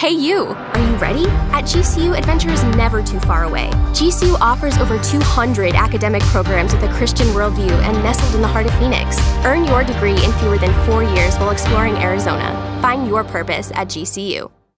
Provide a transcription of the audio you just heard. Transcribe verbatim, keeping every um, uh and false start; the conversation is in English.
Hey you! Are you ready? At G C U, adventure is never too far away. G C U offers over two hundred academic programs with a Christian worldview and nestled in the heart of Phoenix. Earn your degree in fewer than four years while exploring Arizona. Find your purpose at G C U.